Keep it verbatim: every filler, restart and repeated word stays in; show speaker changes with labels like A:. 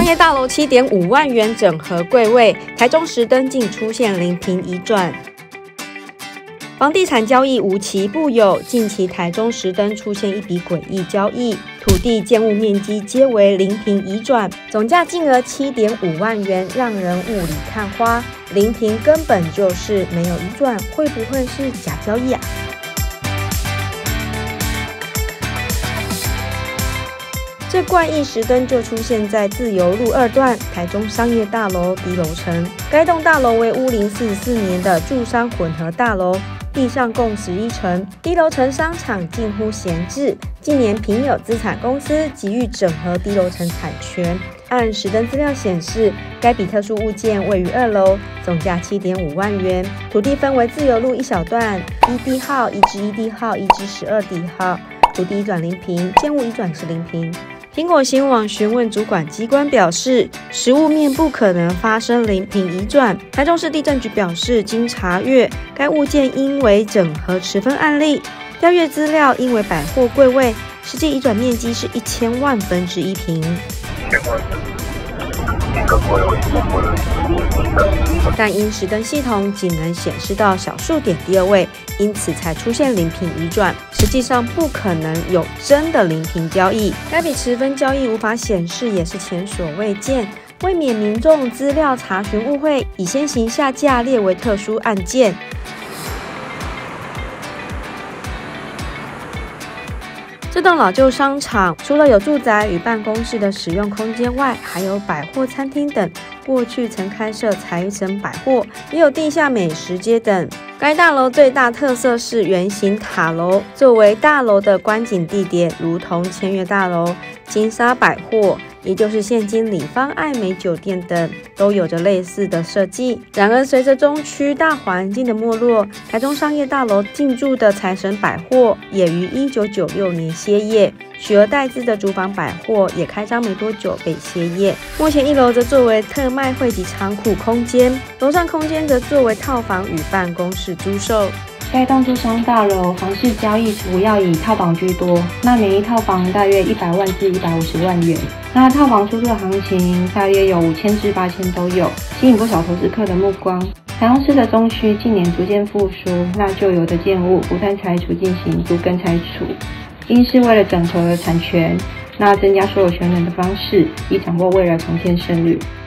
A: 商业大楼 七点五万元整合柜位，台中实登竟出现临平移转。房地产交易无奇不有，近期台中实登出现一笔诡异交易，土地建物面积皆为临平移转，总价金额 七点五万元，让人雾里看花。临平根本就是没有移转，会不会是假交易啊？这怪异实登就出现在自由路二段台中商业大楼 D 楼层，该栋大楼为屋龄四十四年的住商混合大楼，地上共十一层 ，D 楼层商场近乎闲置。近年平有资产公司急于整合 D 楼层产权，按实登资料显示，该笔特殊物件位于二楼，总价 七点五万元，土地分为自由路一小段，一 D 号、一至一 D 号、一至十二 D 号，土地移转临平，建物移转是临平。苹果新网询问主管机关表示，实务面不可能发生临平移转。台中市地政局表示，经查阅，该物件应为整合持分案例，调阅资料应为百货柜位，实际移转面积是一千万分之一平。但因实登系统仅能显示到小数点第二位，因此才出现临平移转。实际上不可能有真的临平交易，该笔持分交易无法显示，也是前所未见。为免民众资料查询误会，以先行下架列为特殊案件。这栋老旧商场除了有住宅与办公室的使用空间外，还有百货、餐厅等。过去曾开设财神百货，也有地下美食街等。该大楼最大特色是圆形塔楼，作为大楼的观景地点，如同千悦大楼、金沙百货，也就是现今里方爱美酒店等，都有着类似的设计。然而，随着中区大环境的没落，台中商业大楼进驻的财神百货也于一九九六年歇业，取而代之的竹坊百货也开张没多久被歇业。目前一楼则作为特卖会及仓库空间，楼上空间则作为套房与办公室租售。
B: 该栋住商大楼房市交易主要以套房居多，那每一套房大约一百万至一百五十万元。那套房出租的行情大约有五千至八千都有，吸引不少投资客的目光。台中市的中区近年逐渐复苏，那旧有的建物不断拆除进行都更拆除，因是为了整合产权，那增加所有权人的方式，以掌握未来重建胜率。